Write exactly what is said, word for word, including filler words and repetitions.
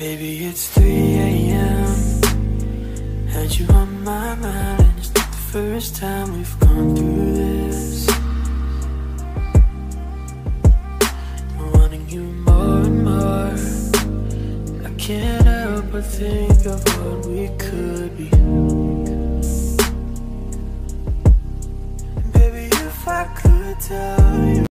Baby, it's three a m Had you on my mind, and it's not the first time we've gone through this. I'm wanting you more and more. I can't help but think of what we could be.